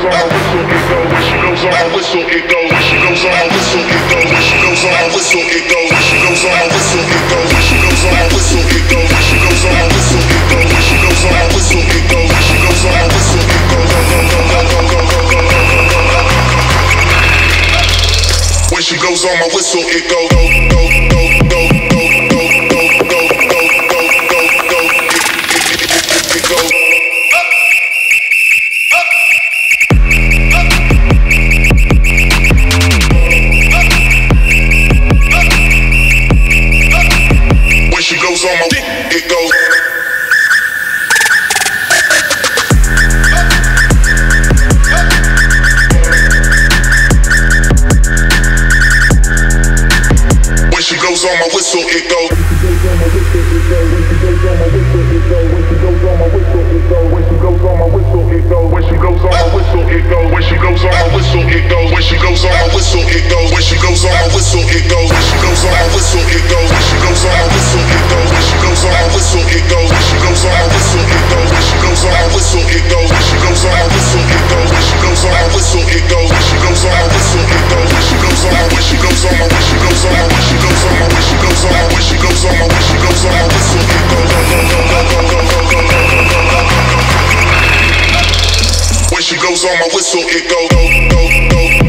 goes on my whistle, it goes. When she goes on my whistle, it goes. When she goes on my whistle, it goes. When she goes on my whistle, it goes. When she goes on my whistle, it goes. When she goes on my whistle, it goes. When she goes on my whistle, it goes. When she goes on my whistle, it goes. When she goes on my whistle, it goes. When she goes on my whistle, it goes. On my dick, it goes. When she goes on my whistle, it goes. When she goes on my whistle, it goes. When she goes on my whistle, it goes. When she goes on my whistle, it goes. When she goes on my whistle, it goes. When she goes on my whistle, it goes. When she goes on my whistle, it goes. When she goes on my whistle, it goes. When she goes on my whistle, it goes. When she goes on my whistle, it goes. When she goes on my whistle, it goes. When she goes on my whistle, it goes. When she goes on my whistle, it goes. When she goes on my whistle, it goes. When she goes on my when she goes on my when she goes on my when she goes on my when she goes on my when she goes on my when she goes on my whistle, it goes. When she goes on my whistle, it goes.